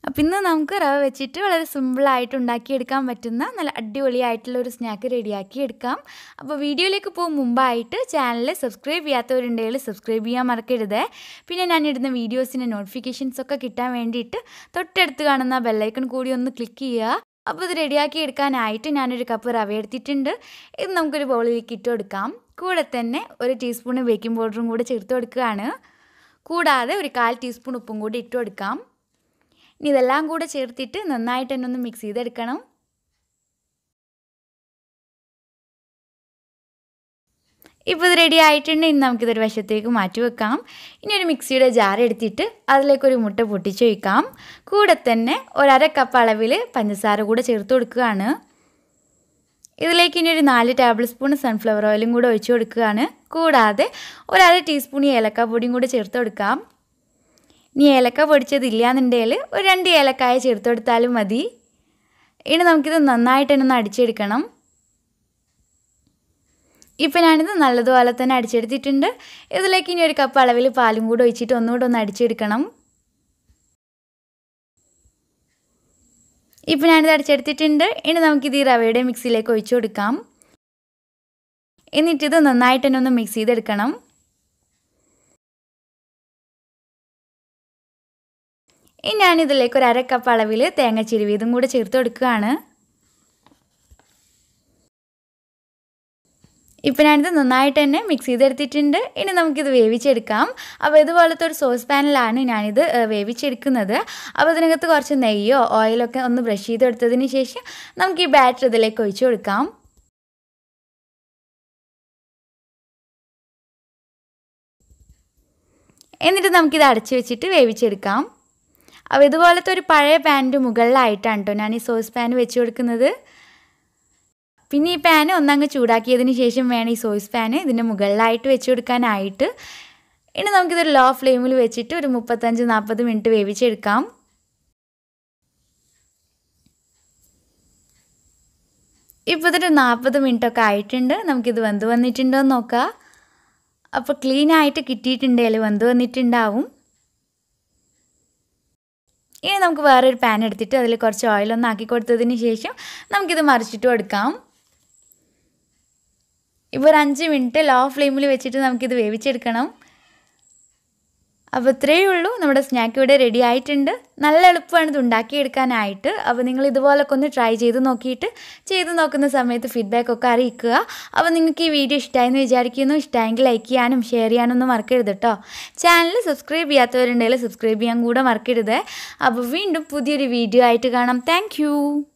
അപ്പോൾ ഇന്ന് നമുക്ക് റവ വെച്ചിട്ട് വളരെ സിമ്പിളായിട്ട് ഉണ്ടാക്കിയെടുക്കാൻ പറ്റുന്ന നല്ല അടിപൊളിയായിട്ടുള്ള ഒരു സ്നാക്ക് റെഡിയാക്കി എടുക്കാം. അപ്പോൾ വീഡിയോയിലേക്ക് പോകും മുമ്പായിട്ട് ചാനൽ സബ്സ്ക്രൈബ് ചെയ്യാത്തവരുണ്ടെങ്കിൽ സബ്സ്ക്രൈബ് ചെയ്യാൻ മറക്കരുത്. പിന്നെ ഞാനിടുന്ന വീഡിയോസിൻ്റെ നോട്ടിഫിക്കേഷൻസ് ഒക്കെ കിട്ടാൻ വേണ്ടിയിട്ട് തൊട്ടടുത്ത് കാണുന്ന ബെല്ലൈക്കൺ കൂടി ഒന്ന് ക്ലിക്ക് ചെയ്യുക. അപ്പോൾ ഇത് റെഡിയാക്കി എടുക്കാനായിട്ട് ഞാനൊരു കപ്പ് റവ എടുത്തിട്ടുണ്ട്. ഇത് നമുക്കൊരു ബൗളിലേക്ക് ഇട്ട് കൊടുക്കാം. കൂടെ തന്നെ 1 ടീസ്പൂൺ ബേക്കിംഗ് പൗഡറും കൂടെ ചേർത്ത് കൊടുക്കുകയാണ്. കൂടാതെ ഒരു 1/4 ടീസ്പൂൺ ഉപ്പും കൂടി ഇട്ട് കൊടുക്കാം. ഇനി ഇതെല്ലാം കൂടെ ചേർത്തിട്ട് നന്നായിട്ട് തന്നെ ഒന്ന് മിക്സ് ചെയ്തെടുക്കണം. ഇപ്പോൾ ഇത് റെഡി ആയിട്ടുണ്ട്. ഇനി നമുക്കിതൊരു വശത്തേക്ക് മാറ്റി വെക്കാം. ഇനി ഒരു മിക്സിയുടെ ജാർ എടുത്തിട്ട് അതിലേക്കൊരു മുട്ട പൊട്ടിച്ച് വയ്ക്കാം. കൂടെ തന്നെ 1/2 കപ്പ് അളവിൽ പഞ്ചസാര കൂടെ ചേർത്ത് കൊടുക്കുകയാണ്. ഇതിലേക്ക് ഇനി ഒരു 4 ടേബിൾ സ്പൂൺ സൺഫ്ലവർ ഓയിലും കൂടെ ഒഴിച്ച് കൊടുക്കുകയാണ്. കൂടാതെ 1/2 ടീസ്പൂൺ ഏലക്ക പൊടിയും കൂടെ ചേർത്ത് കൊടുക്കാം. ഇനി ഏലക്ക പൊടിച്ചതില്ല എന്നുണ്ടെങ്കിൽ ഒരു 2 ഏലക്കായ ചേർത്ത് കൊടുത്താലും മതി. ഇനി നമുക്കിത് നന്നായിട്ട് തന്നെ ഒന്ന് അടിച്ചെടുക്കണം. ഇപ്പോൾ ഞാനിത് നല്ലതുപോലെ തന്നെ അടിച്ചെടുത്തിട്ടുണ്ട്. ഇതിലേക്ക് ഇനി ഒരു കപ്പ് അളവിൽ പാലും കൂടെ ഒഴിച്ചിട്ട് ഒന്നുകൂടെ ഒന്ന് അടിച്ചെടുക്കണം. ഇപ്പോൾ ഞാനിത് അടിച്ചെടുത്തിട്ടുണ്ട്. ഇനി നമുക്കിത് ഈ റവയുടെ മിക്സിയിലേക്ക് ഒഴിച്ചു കൊടുക്കാം. എന്നിട്ടിത് നന്നായിട്ട് തന്നെ ഒന്ന് മിക്സ് ചെയ്തെടുക്കണം. ഇനി ഞാനിതിലേക്ക് ഒരു 1/2 കപ്പ് അളവിൽ തേങ്ങ ചിരവിയതും കൂടെ ചേർത്ത് കൊടുക്കുകയാണ്. ഇപ്പോൾ ഞാനിത് നന്നായിട്ട് തന്നെ മിക്സ് ചെയ്തെടുത്തിട്ടുണ്ട്. ഇനി നമുക്കിത് വേവിച്ചെടുക്കാം. അപ്പോൾ ഇതുപോലത്തെ ഒരു സോസ് പാനിലാണ് ഞാനിത് വേവിച്ചെടുക്കുന്നത്. അപ്പോൾ ഇതിനകത്ത് കുറച്ച് നെയ്യോ ഓയിലോ ഒക്കെ ഒന്ന് ബ്രഷ് ചെയ്തെടുത്തതിന് ശേഷം നമുക്ക് ഈ ബാറ്റർ ഇതിലേക്ക് ഒഴിച്ചു കൊടുക്കാം. എന്നിട്ട് നമുക്കിത് അടച്ചു വെച്ചിട്ട് വേവിച്ചെടുക്കാം. അപ്പോൾ ഇതുപോലത്തെ ഒരു പഴയ പാനിൻ്റെ മുകളിലായിട്ടാണ് കേട്ടോ ഞാൻ ഈ സോസ് പാൻ വെച്ച് കൊടുക്കുന്നത്. പിന്നെ ഈ പാൻ ഒന്നങ്ങ് ചൂടാക്കിയതിന് ശേഷം വേണം ഈ സോസ് പാൻ ഇതിൻ്റെ മുകളിലായിട്ട് വെച്ച് കൊടുക്കാനായിട്ട്. ഇനി നമുക്കിതൊരു ലോ ഫ്ലെയിമിൽ വെച്ചിട്ട് ഒരു 35-40 മിനിറ്റ് വേവിച്ചെടുക്കാം. ഇപ്പോൾ ഇതൊരു 40 മിനിറ്റൊക്കെ ആയിട്ടുണ്ട്. നമുക്കിത് വെന്ത് വന്നിട്ടുണ്ടോ എന്ന് നോക്കാം. അപ്പോൾ ക്ലീനായിട്ട് കിട്ടിയിട്ടുണ്ടെങ്കിൽ വെന്ത് വന്നിട്ടുണ്ടാവും. ഇനി നമുക്ക് വേറൊരു പാൻ എടുത്തിട്ട് അതിൽ കുറച്ച് ഓയിലൊന്ന് ആക്കി കൊടുത്തതിന് ശേഷം നമുക്കിത് മറിച്ചിട്ട് കൊടുക്കാം. ഇപ്പോൾ ഒരു 5 മിനിറ്റ് ലോ ഫ്ലെയിമിൽ വെച്ചിട്ട് നമുക്കിത് വേവിച്ചെടുക്കണം. അപ്പോൾ ഇത്രയേ ഉള്ളൂ, നമ്മുടെ സ്നാക്ക് ഇവിടെ റെഡി ആയിട്ടുണ്ട്. നല്ല എളുപ്പമാണ് ഇത് ഉണ്ടാക്കിയെടുക്കാനായിട്ട്. അപ്പോൾ നിങ്ങൾ ഇതുപോലൊക്കെ ഒന്ന് ട്രൈ ചെയ്ത് നോക്കിയിട്ട് ചെയ്ത് നോക്കുന്ന സമയത്ത് ഫീഡ്ബാക്കൊക്കെ അറിയിക്കുക. അപ്പോൾ നിങ്ങൾക്ക് ഈ വീഡിയോ ഇഷ്ടമായെന്ന് വിചാരിക്കുന്നു. ഇഷ്ടമായെങ്കിൽ ലൈക്ക് ചെയ്യാനും ഷെയർ ചെയ്യാനൊന്നും മറക്കരുത് കേട്ടോ. ചാനൽ സബ്സ്ക്രൈബ് ചെയ്യാത്തവരുണ്ടെങ്കിൽ സബ്സ്ക്രൈബ് ചെയ്യാൻ കൂടെ മറക്കരുത്. അപ്പോൾ വീണ്ടും പുതിയൊരു വീഡിയോ ആയിട്ട് കാണാം. താങ്ക്